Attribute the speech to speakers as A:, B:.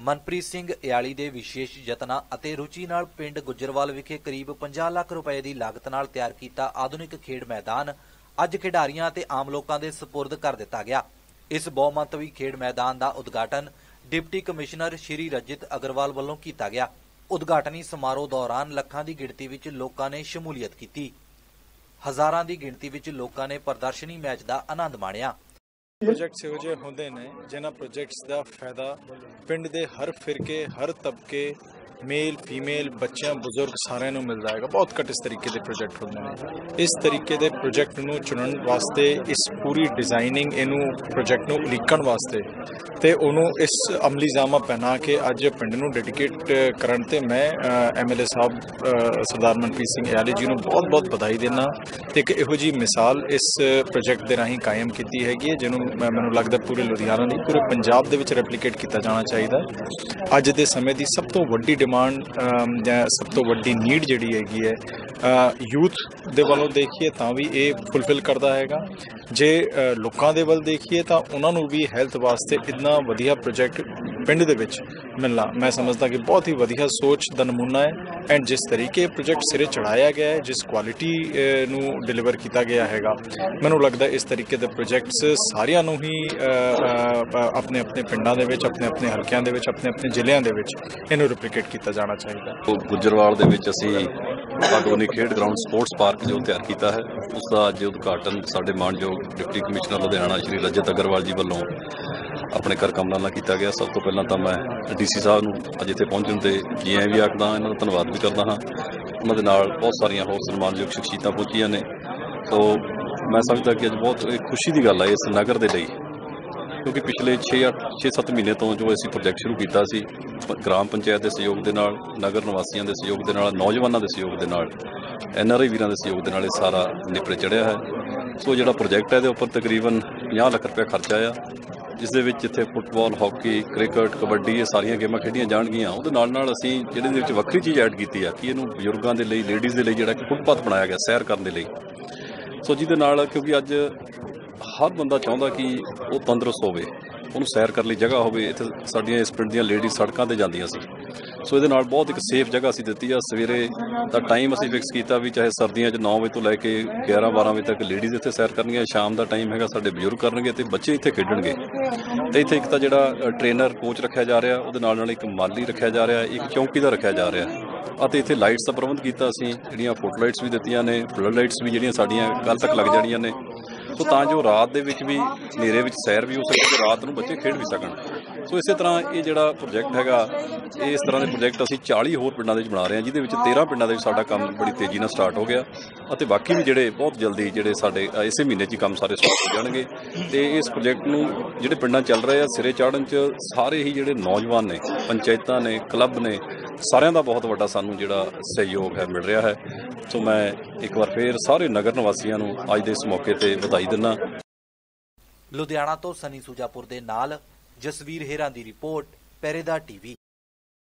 A: ਮਨਪ੍ਰੀਤ ਸਿੰਘ ਇਆਲੀ ਦੇ ਵਿਸ਼ੇਸ਼ ਯਤਨਾਂ ਅਤੇ ਰੁਚੀ ਨਾਲ ਪਿੰਡ ਗੁੱਜਰਵਾਲ ਵਿਖੇ ਕਰੀਬ 50 ਲੱਖ ਰੁਪਏ ਦੀ ਲਾਗਤ ਨਾਲ ਤਿਆਰ ਕੀਤਾ ਆਧੁਨਿਕ ਖੇਡ ਮੈਦਾਨ ਅੱਜ ਖਿਡਾਰੀਆਂ ਅਤੇ ਆਮ ਲੋਕਾਂ ਦੇ ਸਪੁਰਦ ਕਰ ਦਿੱਤਾ ਗਿਆ। ਇਸ ਬਹੁਮੰਤਵੀ ਖੇਡ ਮੈਦਾਨ ਦਾ ਉਦਘਾਟਨ ਡਿਪਟੀ ਕਮਿਸ਼ਨਰ ਸ਼੍ਰੀ ਰਜਿਤ ਅਗਰਵਾਲ ਵੱਲੋਂ ਕੀਤਾ ਗਿਆ। ਉਦਘਾਟਨੀ ਸਮਾਰੋਹ ਦੌਰਾਨ ਲੱਖਾਂ ਦੀ ਗਿਣਤੀ ਵਿੱਚ ਲੋਕਾਂ ਨੇ ਸ਼ਮੂਲੀਅਤ ਕੀਤੀ। ਹਜ਼ਾਰਾਂ ਦੀ ਗਿਣਤੀ ਵਿੱਚ ਲੋਕਾਂ ਨੇ ਪ੍ਰਦਰਸ਼ਨੀ ਮੈਚ ਦਾ ਆਨੰਦ ਮਾਣਿਆ।
B: प्रोजेक्ट्स ਇਹੋ ਜਿਹੇ ਹੁੰਦੇ ਨੇ ਜਿਨ੍ਹਾਂ ਪ੍ਰੋਜੈਕਟਸ ਦਾ ਫਾਇਦਾ ਪਿੰਡ ਦੇ ਹਰ ਫਿਰਕੇ ਹਰ ਤਬਕੇ मेल फीमेल बच्चों बुजुर्ग सारे मिलता है। बहुत घट इस तरीके के प्रोजेक्ट होंगे हैं। इस तरीके के प्रोजेक्ट को चुनने वास्ते इस पूरी डिजाइनिंग इनू प्रोजेक्ट को उलीकण वास्ते तो उन्होंने इस अमली जामा पहना के अज पिंड को डेडिकेट करन ते मैं MLA साहब सरदार मनप्रीत सिंह इयाली जी को बहुत बहुत बधाई देना। एक इहो जी मिसाल इस प्रोजेक्ट के राही कायम की हैगी है जिन्होंने मैनू लगता पूरे लुधियाना नहीं पूरे पंजाब के रेप्लीकेट किया जाना चाहिए। अज के समय की सब तो वड्डी डिमांड सब तो वड्डी नीड जिहड़ी हैगी है यूथ दे वालों देखिए तो भी ये फुलफिल करता हैगा। जे लोकां दे वल देखिए तो उन्होंने भी हैल्थ वास्ते इतना वधिया प्रोजेक्ट पिंड दे विच मिलना मैं समझदा कि बहुत ही वधिया सोच का नमूना है। एंड जिस तरीके प्रोजेक्ट सिरे चढ़ाया गया है जिस क्वालिटी नू डिलीवर किया गया हैगा मैनू लगता इस तरीके के प्रोजेक्ट्स सारियां नू ही अपने अपने पिंडां दे विच अपने अपने हलकियां दे विच अपने अपने ਜ਼ਿਲ੍ਹਿਆਂ ਦੇ ਵਿੱਚ ਇਹਨੂੰ ਰਿਪਲੀਕੇਟ ਕੀਤਾ ਜਾਣਾ ਚਾਹੀਦਾ।
C: ਗੁੱਜਰਵਾਲ ਦੇ ਵਿੱਚ ਅਸੀਂ ਆਧੁਨਿਕ ਖੇਡ ਗਰਾਊਂਡ ਸਪੋਰਟਸ ਪਾਰਕ ਜੋ ਤਿਆਰ ਕੀਤਾ ਹੈ ਉਸ ਦਾ ਅੱਜ ਉਦਘਾਟਨ ਸਾਡੇ ਮਾਨਯੋਗ ਡਿਪਟੀ ਕਮਿਸ਼ਨਰ ਲੁਧਿਆਣਾ ਸ਼੍ਰੀ ਰਜਤ ਅਗਰਵਾਲ ਜੀ ਵੱਲੋਂ ਆਪਣੇ ਘਰ ਕਮਲਾਂ ਨਾਲ ਕੀਤਾ ਗਿਆ। ਸਭ ਤੋਂ ਪਹਿਲਾਂ ਤਾਂ ਮੈਂ DC ਸਾਹਿਬ ਨੂੰ ਅੱਜ ਇੱਥੇ ਪਹੁੰਚਣ ਤੇ ਜੀ ਆਇਆਂ ਵੀ ਆਖਦਾ, ਇਹਨਾਂ ਦਾ ਧੰਨਵਾਦ ਵੀ ਕਰਦਾ ਹਾਂ। ਉਹਨਾਂ ਦੇ ਨਾਲ ਬਹੁਤ ਸਾਰੀਆਂ ਹੋਰ ਸਨਮਾਨਯੋਗ ਸ਼ਖਸੀਅਤਾਂ ਪਹੁੰਚੀਆਂ ਨੇ। ਸੋ ਮੈਂ ਸਮਝਦਾ ਕਿ ਅੱਜ ਬਹੁਤ ਖੁਸ਼ੀ ਦੀ ਗੱਲ ਹੈ ਇਸ ਨਗਰ ਦੇ ਲਈ, ਕਿਉਂਕਿ ਪਿਛਲੇ 6-7 ਮਹੀਨੇ ਤੋਂ ਜੋ ਅਸੀਂ ਪ੍ਰੋਜੈਕਟ ਸ਼ੁਰੂ ਕੀਤਾ ਸੀ ਗ੍ਰਾਮ ਪੰਚਾਇਤ ਦੇ ਸਹਿਯੋਗ ਦੇ ਨਾਲ, ਨਗਰ ਨਿਵਾਸੀਆਂ ਦੇ ਸਹਿਯੋਗ ਦੇ ਨਾਲ, ਨੌਜਵਾਨਾਂ ਦੇ ਸਹਿਯੋਗ ਦੇ ਨਾਲ, NRI ਵੀਰਾਂ ਦੇ ਸਹਿਯੋਗ ਦੇ ਨਾਲ ਇਹ ਸਾਰਾ ਨਿਪਰੇ ਚੜ੍ਹਿਆ ਹੈ। ਸੋ ਜਿਹੜਾ ਪ੍ਰੋਜੈਕਟ ਹੈ ਇਹਦੇ ਉੱਪਰ ਤਕਰੀਬਨ 50 ਲੱਖ ਰੁਪਏ ਖਰਚਾ ਆ, ਜਿਸ ਦੇ ਵਿੱਚ ਜਿੱਥੇ ਫੁੱਟਬਾਲ, ਹਾਕੀ, ਕ੍ਰਿਕਟ, ਕਬੱਡੀ ਇਹ ਸਾਰੀਆਂ ਗੇਮਾਂ ਖੇਡੀਆਂ ਜਾਣਗੀਆਂ। ਉਹਦੇ ਨਾਲ ਨਾਲ ਅਸੀਂ ਜਿਹੜੇ ਦੇ ਵਿੱਚ ਵੱਖਰੀ ਚੀਜ਼ ਐਡ ਕੀਤੀ ਆ ਕਿ ਇਹਨੂੰ ਬਜ਼ੁਰਗਾਂ ਦੇ ਲਈ, ਲੇਡੀਜ਼ ਦੇ ਲਈ ਜਿਹੜਾ ਕਿ ਫੁੱਟਪਾਥ ਬਣਾਇਆ ਗਿਆ ਸੈਰ ਕਰਨ ਦੇ ਲਈ। ਸੋ ਜਿਹਦੇ ਨਾਲ ਕਿਉਂਕਿ ਅੱਜ ਹਰ ਬੰਦਾ ਚਾਹੁੰਦਾ ਕਿ ਉਹ ਤੰਦਰੁਸਤ ਹੋਵੇ, ਉਹਨੂੰ ਸੈਰ ਕਰਨ ਲਈ ਜਗ੍ਹਾ ਹੋਵੇ। ਇੱਥੇ ਸਾਡੀਆਂ ਇਸ ਪਿੰਡ ਦੀਆਂ ਲੇਡੀਜ਼ ਸੜਕਾਂ 'ਤੇ ਜਾਂਦੀਆਂ ਸੀ। ਸੋ ਇਹਦੇ ਨਾਲ ਬਹੁਤ ਇੱਕ ਸੇਫ ਜਗ੍ਹਾ ਅਸੀਂ ਦਿੱਤੀ ਆ। ਸਵੇਰੇ ਦਾ ਟਾਈਮ ਅਸੀਂ ਫਿਕਸ ਕੀਤਾ ਵੀ ਚਾਹੇ ਸਰਦੀਆਂ 'ਚ 9 ਵਜੇ ਤੋਂ ਲੈ ਕੇ 11-12 ਵਜੇ ਤੱਕ ਲੇਡੀਜ਼ ਇੱਥੇ ਸੈਰ ਕਰਨਗੀਆਂ, ਸ਼ਾਮ ਦਾ ਟਾਈਮ ਹੈਗਾ ਸਾਡੇ ਬਜ਼ੁਰਗ ਕਰਨਗੇ ਅਤੇ ਬੱਚੇ ਇੱਥੇ ਖੇਡਣਗੇ। ਅਤੇ ਇੱਥੇ ਇੱਕ ਤਾਂ ਜਿਹੜਾ ਟ੍ਰੇਨਰ ਕੋਚ ਰੱਖਿਆ ਜਾ ਰਿਹਾ, ਉਹਦੇ ਨਾਲ ਇੱਕ ਮਾਲੀ ਰੱਖਿਆ ਜਾ ਰਿਹਾ, ਇੱਕ ਚੌਂਕੀਦਾਰ ਰੱਖਿਆ ਜਾ ਰਿਹਾ, ਅਤੇ ਇੱਥੇ ਲਾਈਟਸ ਦਾ ਪ੍ਰਬੰਧ ਕੀਤਾ ਅਸੀਂ, ਜਿਹੜੀਆਂ ਫੁੱਟ ਲਾਈਟਸ ਵੀ ਦਿੱਤੀਆਂ ਨੇ, ਫਲੱਡ ਲਾਈਟਸ ਵੀ ਜਿਹੜੀਆਂ ਸਾਡੀਆਂ ਕੱਲ੍ਹ ਤੱਕ ਲੱਗ ਜਾਣੀਆਂ ਨੇ। ਸੋ ਤਾਂ ਜੋ ਰਾਤ ਦੇ ਵਿੱਚ ਵੀ ਹਨੇਰੇ ਵਿੱਚ ਸੈਰ ਵੀ ਹੋ ਸਕੇ ਅਤੇ ਰਾਤ ਨੂੰ ਬੱਚੇ ਖੇਡ ਵੀ ਸਕਣ। ਸੋ ਇਸੇ ਤਰ੍ਹਾਂ ਇਹ ਜਿਹੜਾ ਪ੍ਰੋਜੈਕਟ ਹੈਗਾ, ਇਸ ਤਰ੍ਹਾਂ ਦੇ ਪ੍ਰੋਜੈਕਟ ਅਸੀਂ 40 ਹੋਰ ਪਿੰਡਾਂ ਦੇ ਵਿੱਚ ਬਣਾ ਰਹੇ ਹਾਂ, ਜਿਹਦੇ ਵਿੱਚ 13 ਪਿੰਡਾਂ ਦੇ ਵਿੱਚ ਸਾਡਾ ਕੰਮ ਬੜੀ ਤੇਜ਼ੀ ਨਾਲ ਸਟਾਰਟ ਹੋ ਗਿਆ, ਅਤੇ ਬਾਕੀ ਵੀ ਜਿਹੜੇ ਬਹੁਤ ਜਲਦੀ ਜਿਹੜੇ ਸਾਡੇ ਇਸੇ ਮਹੀਨੇ 'ਚ ਹੀ ਕੰਮ ਸਾਰੇ ਸਟਾਰਟ ਹੋ ਜਾਣਗੇ। ਅਤੇ ਇਸ ਪ੍ਰੋਜੈਕਟ ਨੂੰ ਜਿਹੜੇ ਪਿੰਡਾਂ ਚੱਲ ਰਹੇ ਆ ਸਿਰੇ ਚਾੜ੍ਹਨ 'ਚ ਸਾਰੇ ਹੀ ਜਿਹੜੇ ਨੌਜਵਾਨ ਨੇ, ਪੰਚਾਇਤਾਂ ਨੇ, ਕਲੱਬ ਨੇ, ਸਾਰਿਆਂ ਦਾ ਬਹੁਤ ਵੱਡਾ ਸਾਨੂੰ ਜਿਹੜਾ ਸਹਿਯੋਗ ਹੈ ਮਿਲ ਰਿਹਾ ਹੈ। ਸੋ ਮੈਂ ਇੱਕ ਵਾਰ ਫੇਰ ਸਾਰੇ ਨਗਰ ਨਿਵਾਸੀਆਂ ਨੂੰ ਅੱਜ ਦੇ ਇਸ ਮੌਕੇ ਤੇ ਵਧਾਈ ਦਿੰਦਾ।
A: ਲੁਧਿਆਣਾ ਤੋਂ ਸਨੀ ਸੁਜਾਪੁਰ ਦੇ ਨਾਲ ਜਸਵੀਰ ਹੇਰਾਂ ਦੀ ਰਿਪੋਰਟ, ਪਹਿਰੇਦਾਰ TV।